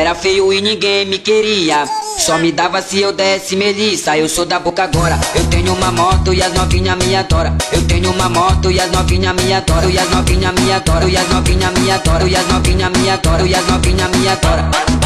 era feio e ninguém me queria. Só me dava se eu desse melissa. Eu sou da boca agora. Eu tenho uma moto e as novinha me adora. Eu tenho uma moto e as novinha me adora. E as novinha me adora. E as novinha me adora. E as novinha me adora. E as novinha me adora.